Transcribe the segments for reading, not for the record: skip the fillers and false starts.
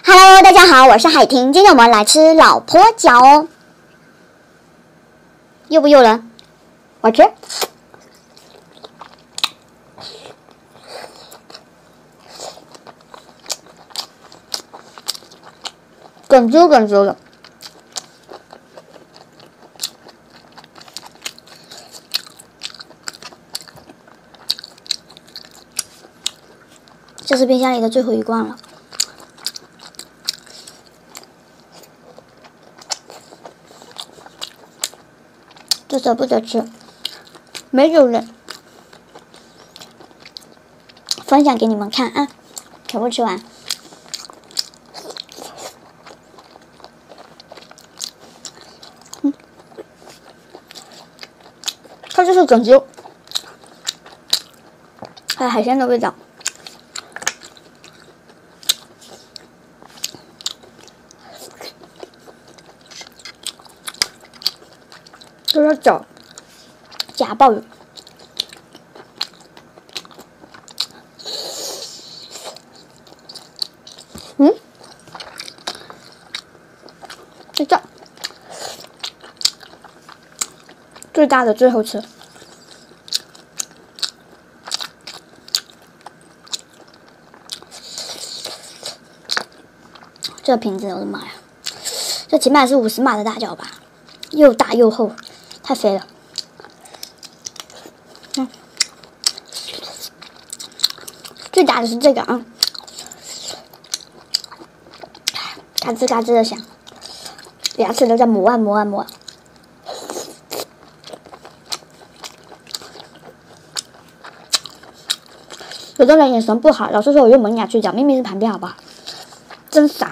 Hello， 大家好，我是海婷，今天我们来吃老婆饺哦。诱不诱人？我吃。哏啾哏啾的。这是冰箱里的最后一罐了。这舍不得吃，没有人分享给你们看啊，全部吃完。它就是哏啾，还有海鲜的味道。这是饺夹鲍鱼，这最大的最后吃，这瓶子我的妈呀，这起码是50码的大饺吧，又大又厚。太肥了，最大的是这个啊，嘎吱嘎吱的响，牙齿都在磨啊磨啊磨。有的人眼神不好，老是说我用门牙去嚼，明明是旁边，好不好？真傻。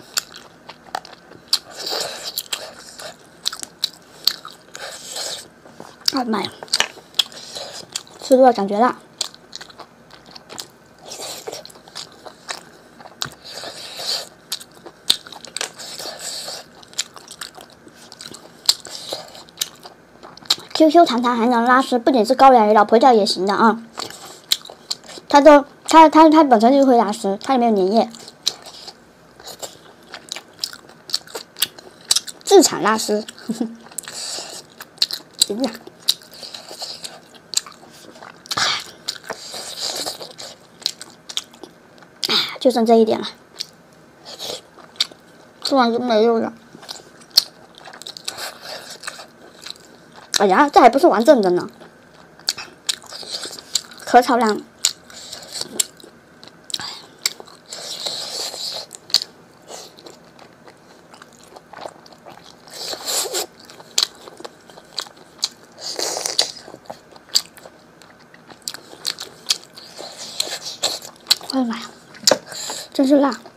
哎妈呀，吃多了感觉辣。QQ 糖糖还能拉丝，不仅是高粱鱼，老婆饺也行的啊。它本身就会拉丝，它里面有粘液，自产拉丝，行了。就剩这一点了，吃完就没有了。哎呀，这还不是完整的呢，可炒烂了。哎呀妈呀！真是辣。